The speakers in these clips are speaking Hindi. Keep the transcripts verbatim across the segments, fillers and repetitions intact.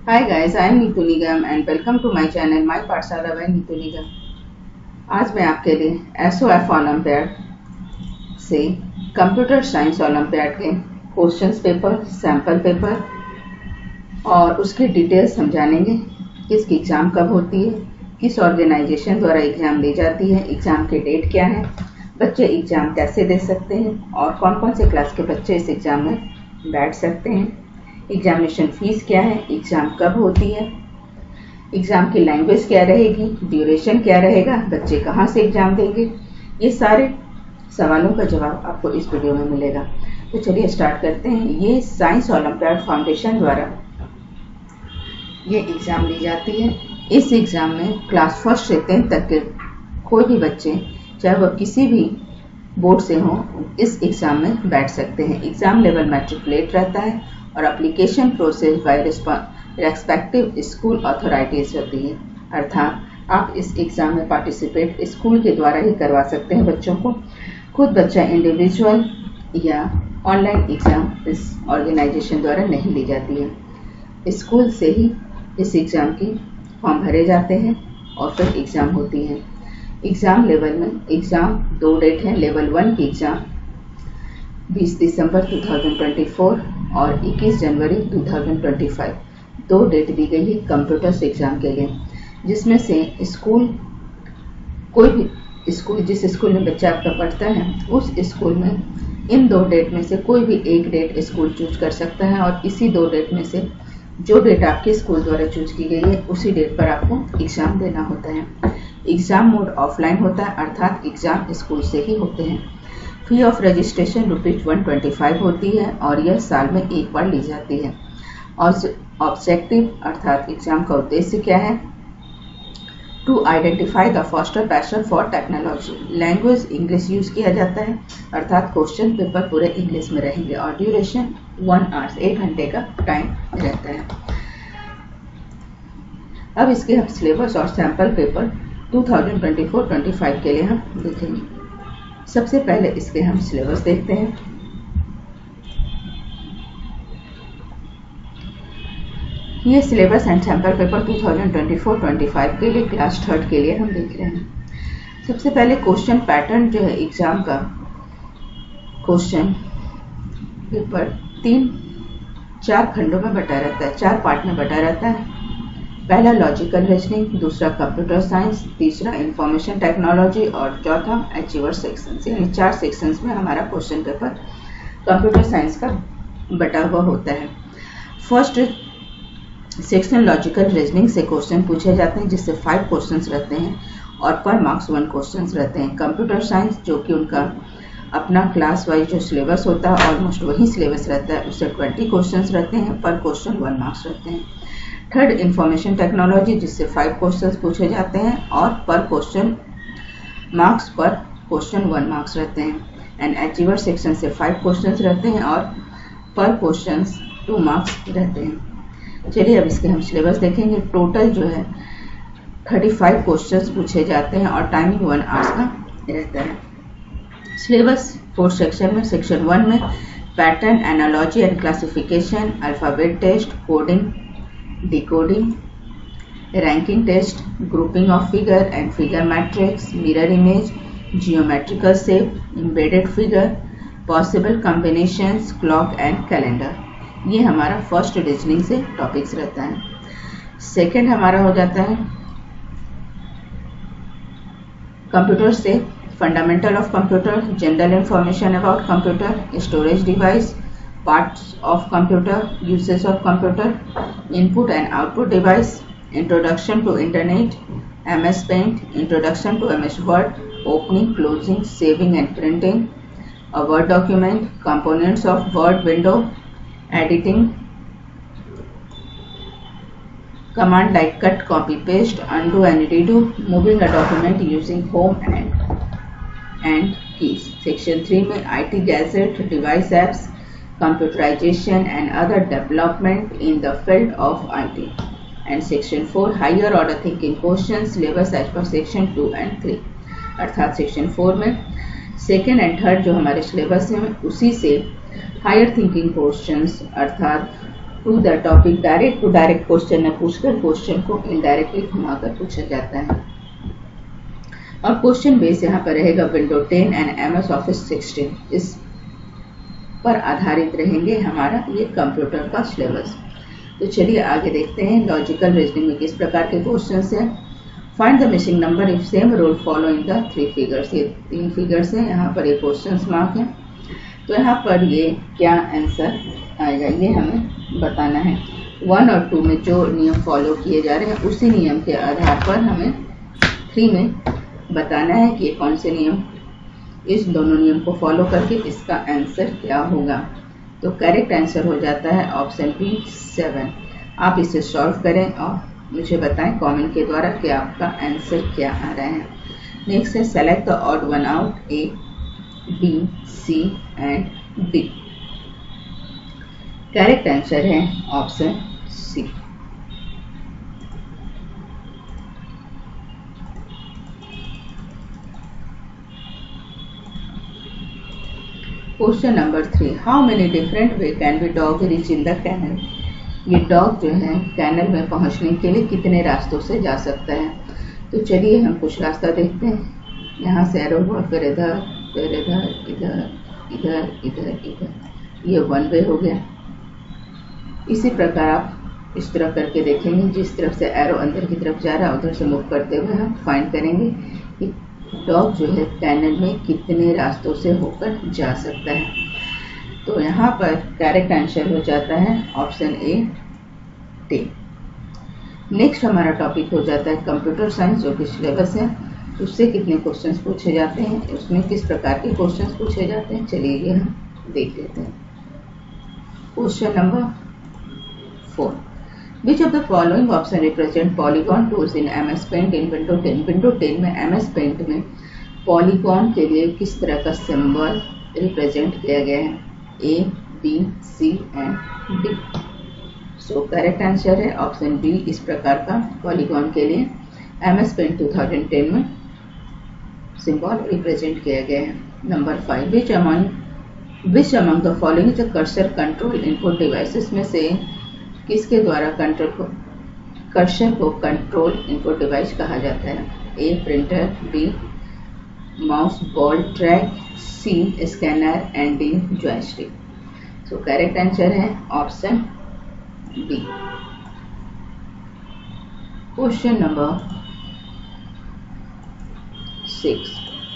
Hi guys, I am Neetu Nigam and welcome to my channel My पाठशाला by नीतू निगम। आज मैं आपके लिए एस ओ एफ ओलंपियाड से कंप्यूटर साइंस ओलंपियाड के क्वेश्चंस पेपर, सैम्पल पेपर और उसकी डिटेल समझानेंगे कि इसकी एग्ज़ाम कब होती है, किस ऑर्गेनाइजेशन द्वारा एग्ज़ाम ली जाती है, एग्ज़ाम की डेट क्या है, बच्चे एग्ज़ाम कैसे दे सकते हैं और कौन कौन से क्लास के बच्चे इस एग्ज़ाम में बैठ सकते हैं, एग्जामिनेशन फीस क्या है, एग्ज़ाम कब होती है, एग्ज़ाम की लैंग्वेज क्या रहेगी, ड्यूरेशन क्या रहेगा, बच्चे कहाँ से एग्ज़ाम देंगे, ये सारे सवालों का जवाब आपको इस वीडियो में मिलेगा। तो चलिए स्टार्ट करते हैं। ये साइंस ओलंपियाड फाउंडेशन द्वारा ये एग्ज़ाम ली जाती है। इस एग्ज़ाम में क्लास फर्स्ट से टेंथ तक के कोई भी बच्चे, चाहे वह किसी भी बोर्ड से हों, इस एग्ज़ाम में बैठ सकते हैं। एग्ज़ाम लेवल मैट्रिकुलेट रहता है और application process by respective school authorities होती है, अर्थात आप इस एग्ज़ाम में पार्टिसिपेट स्कूल के द्वारा ही करवा सकते हैं बच्चों को। खुद बच्चा इंडिविजुअल या ऑनलाइन एग्ज़ाम इस ऑर्गेनाइजेशन द्वारा नहीं ली जाती है। स्कूल से ही इस एग्ज़ाम की फॉर्म भरे जाते हैं और फिर एग्ज़ाम होती है। एग्ज़ाम लेवल में एग्ज़ाम दो डेट हैं। लेवल वन की एग्ज़ाम बीस दिसंबर दो हज़ार चौबीस और इक्कीस जनवरी दो हज़ार पच्चीस दो डेट दी गई है कंप्यूटर्स एग्ज़ाम के लिए, जिसमें से स्कूल कोई भी स्कूल जिस स्कूल में बच्चा आपका पढ़ता है उस स्कूल में इन दो डेट में से कोई भी एक डेट स्कूल चूज कर सकता है और इसी दो डेट में से जो डेट आपके स्कूल द्वारा चूज की गई है उसी डेट पर आपको एग्ज़ाम देना होता है। एग्ज़ाम मोड ऑफलाइन होता है, अर्थात एग्ज़ाम स्कूल से ही होते हैं। Fee of registration rupees one twenty five होती है और यह साल में एक बार ली जाती है। और ऑब्जेक्टिव अर्थात एग्ज़ाम का उद्देश्य क्या है? To identify the foster passion for technology. Language English use किया जाता है, अर्थात क्वेश्चन पेपर पूरे इंग्लिश में रहेंगे और ड्यूरेशन वन आवर्स एक घंटे का टाइम रहता है। अब इसके हम सिलेबस और सैम्पल पेपर दो हज़ार चौबीस पच्चीस के लिए हम देखेंगे। सबसे पहले इसके हम सिलेबस देखते हैं। ये सिलेबस एंड सैम्पल पेपर दो हज़ार चौबीस पच्चीस के लिए क्लास थर्ड के लिए हम देख रहे हैं। सबसे पहले क्वेश्चन पैटर्न जो है एग्जाम का, क्वेश्चन पेपर तीन चार खंडों में बटा रहता है, चार पार्ट में बटा रहता है। पहला लॉजिकल रीजनिंग, दूसरा कंप्यूटर साइंस, तीसरा इंफॉर्मेशन टेक्नोलॉजी और चौथा अचीवर सेक्शंस। यानी चार सेक्शंस में हमारा क्वेश्चन पेपर कंप्यूटर साइंस का बटा हुआ होता है। फर्स्ट सेक्शन लॉजिकल रीजनिंग से क्वेश्चन पूछे जाते हैं, जिससे फाइव क्वेश्चंस रहते हैं और पर मार्क्स वन क्वेश्चंस रहते हैं। कंप्यूटर साइंस जो कि उनका अपना क्लास वाइज जो सिलेबस होता है ऑलमोस्ट वही सिलेबस रहता है, उससे ट्वेंटी क्वेश्चंस रहते हैं, पर क्वेश्चन वन मार्क्स रहते हैं। थर्ड इंफॉर्मेशन टेक्नोलॉजी, जिससे फाइव क्वेश्चंस पूछे जाते हैं और पर क्वेश्चन मार्क्स पर क्वेश्चन वन मार्क्स रहते हैं। एंड अचीवर सेक्शन से फाइव क्वेश्चंस रहते हैं और पर क्वेश्चंस टू मार्क्स रहते हैं। चलिए अब इसके हम सिलेबस देखेंगे। टोटल जो है थर्टी फाइव क्वेश्चंस पूछे जाते हैं और टाइमिंग वन आवर्स का रहता है। सिलेबस फोर्थ सेक्शन में, सेक्शन वन में pattern, analogy and classification, alphabet test, coding, decoding, ranking test, grouping of figure and figure matrix, mirror image, geometrical shape, embedded figure, possible combinations, clock and calendar। ये हमारा फर्स्ट रीजनिंग से टॉपिक्स रहता है। सेकंड हमारा हो जाता है कंप्यूटर से fundamental of computer, general information about computer, storage device, parts of computer, uses of computer, input and output device, introduction to internet, M S Paint, introduction to M S Word, opening, closing, saving and printing, a Word document, components of Word window, editing, command like cut, copy, paste, undo and redo, moving a document using home and and keys। Section three में I T gadget, device apps, computerization and other development in the field of I T। and section four higher order thinking questions, syllabus as per section two and three। अर्थात section four में second and third जो हमारे syllabus है उसी से हायर थिंकिंग क्वेश्चंस अर्थात to the topic, direct to direct question न पूछकर क्वेश्चन को इनडायरेक्टली घुमाकर पूछा जाता है। और क्वेश्चन बेस यहाँ पर रहेगा window ten and M S office sixteen, इस पर आधारित रहेंगे हमारा ये कंप्यूटर का सिलेबस। तो चलिए आगे देखते हैं लॉजिकल रीजनिंग में किस प्रकार के क्वेश्चन हैं। Find the missing number if same rule follow in the three figures, ये तीन फिगर्स हैं, यहाँ पर ये क्वेश्चन मार्क है। तो यहाँ पर ये क्या आंसर आएगा ये हमें बताना है। वन और टू में जो नियम फॉलो किए जा रहे हैं उसी नियम के आधार पर हमें थ्री में बताना है कि ये कौन से नियम, इस दोनों नियम को फॉलो करके इसका आंसर क्या होगा। तो करेक्ट आंसर हो जाता है ऑप्शन बी सेवन। आप इसे सॉल्व करें और मुझे बताएं कमेंट के द्वारा कि आपका आंसर क्या आ रहा है। नेक्स्ट है select the odd one out A B C and D. Correct answer है option C. Question number three, how many different way can be dog reach in the canal. ये डॉग जो है कैनल में पहुंचने के लिए कितने रास्तों से जा सकता है। तो चलिए हम कुछ रास्ता देखते हैं। यहाँ से एरो हुआ, फिर इधर, फिर इधर, इधर, इधर, इधर, इधर, ये वन वे हो गया। इसी प्रकार आप इस तरह करके देखेंगे, जिस तरफ से एरो अंदर की तरफ जा रहा है उधर से मूव करते हुए हम फाइंड करेंगे कि डॉग जो है कैनल में कितने रास्तों से होकर जा सकता है। तो यहाँ पर करेक्ट आंसर हो जाता है ऑप्शन ए टेन। नेक्स्ट हमारा टॉपिक हो जाता है कंप्यूटर साइंस, जो कि सिलेबस है। उससे कितने क्वेश्चंस पूछे जाते हैं, उसमें किस प्रकार के क्वेश्चंस पूछे जाते हैं, चलिए ये हम देख लेते हैं। Question number four, which of the following option represent polygon tools in M S paint in window ten. Window ten में एम एस पेंट में पॉलीगॉन के लिए किस तरह का सिंबल रिप्रेजेंट किया गया है, A B C and D. So correct answer है ऑप्शन बी, इस प्रकार का पॉलीगॉन के लिए M S paint two thousand ten में सिंबल रिप्रेजेंट किया गया है। Number five, which among which among the following is a cursor control input devices में से किसके द्वारा कंट्रोल को कर्सर को कंट्रोल इनपुट डिवाइस कहा जाता है, A printer, B mouse ball track, C scanner and D joystick. So correct answer है option B. Question number six,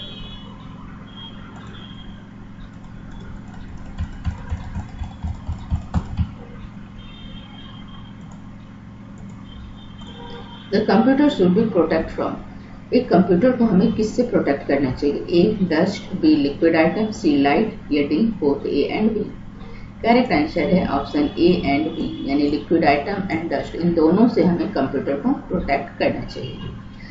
the computer should be protect from. एक कंप्यूटर को हमें किससे प्रोटेक्ट करना चाहिए, A dust, B liquid item, C light या D both A and B. Correct answer है ऑप्शन ए एंड बी, यानी लिक्विड आइटम एंड डस्ट, इन दोनों से हमें कंप्यूटर को प्रोटेक्ट करना चाहिए।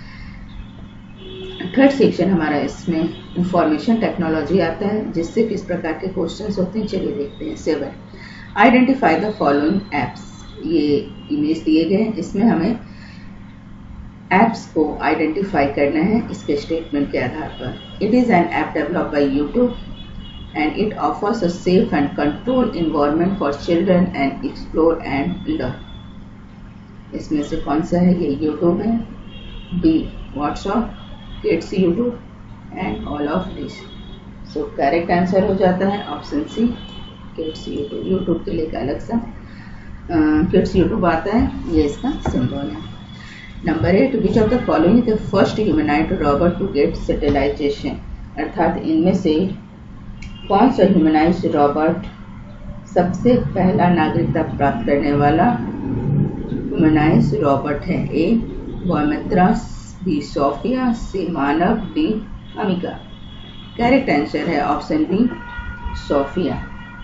थर्ड सेक्शन हमारा इसमें इंफॉर्मेशन टेक्नोलॉजी आता है, जिससे किस प्रकार के क्वेश्चंस होते हैं चलिए देखते हैं। Seven, identify the following apps. ये इमेज दिए गए हैं, इसमें हमें एप्स को आइडेंटिफाई करना है इसके स्टेटमेंट के आधार पर। It is an app developed by YouTube and it offers a safe and control environment for children and explore and learn. इसमें से कौन सा है, ये यूट्यूब है, B WhatsApp, kids YouTube and all of this. So correct answer हो जाता है option C, kids YouTube. YouTube के लिए एक अलग सा किड्स यूट्यूब आता है, ये इसका सिंबल है। Number eight, which of the following the first humanoid robot to get satellization. अर्थात इनमें से कौन सा ह्यूमनाइज्ड रॉबोट सबसे पहला नागरिकता प्राप्त करने वाला ह्यूमनाइज्ड रॉबोट है, A Vyommitra, B Sophia, C Manav, D Ameca. Correct answer है ऑप्शन बी सोफिया।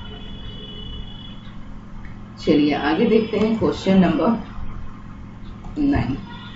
चलिए आगे देखते हैं क्वेश्चन नंबर नाइन,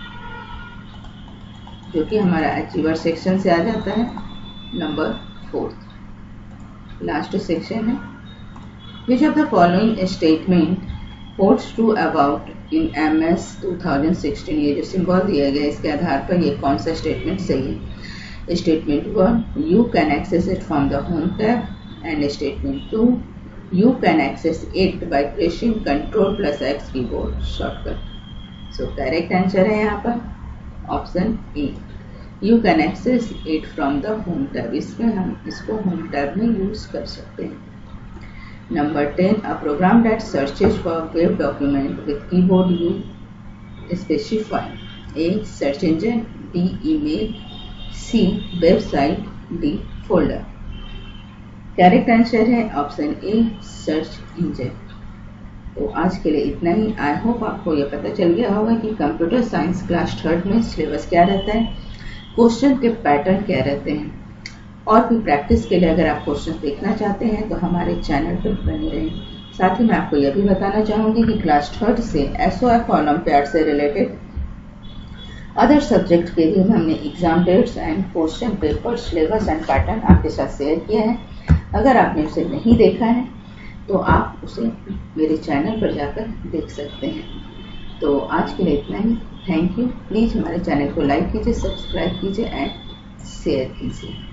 जो कि हमारा अचीवर सेक्शन से आ जाता है। नंबर फोर्थ लास्ट सेक्शन है, which of the following statement holds true about in M S two thousand sixteen. ये जो सिंबल दिया गया इसके आधार पर ये कौन सा स्टेटमेंट सही है। Statement one, you can access it from the home tab, and statement two, You can access it by pressing Ctrl plus X keyboard shortcut. So correct answer है यहाँ पर option A. You can access it from the home tab. इसमें हम इसको home tab में यूज कर सकते हैं. Number ten, a program that searches for web document with keyboard you specify. A. Search engine. B. Email. C. Website. D. Folder. Correct answer है ऑप्शन ए सर्च इंजन. तो आज के लिए इतना ही. आई होप आपको यह पता चल गया होगा कि कंप्यूटर साइंस क्लास थर्ड में सिलेबस क्या रहता है, क्वेश्चन के पैटर्न क्या रहते हैं. और भी प्रैक्टिस के लिए अगर आप क्वेश्चन देखना चाहते हैं तो हमारे चैनल पर बने रहें. साथ ही मैं आपको यह भी बताना चाहूँगी कि क्लास थर्ड से एसओएफ ओलंपियाड से रिलेटेड अदर सब्जेक्ट के लिए हमने exam dates and question paper syllabus and pattern आपके साथ शेयर किया है. अगर आपने उसे नहीं देखा है तो आप उसे मेरे चैनल पर जाकर देख सकते हैं. तो आज के लिए इतना ही. Thank you. प्लीज़ हमारे चैनल को लाइक कीजिए, सब्सक्राइब कीजिए एंड शेयर कीजिए.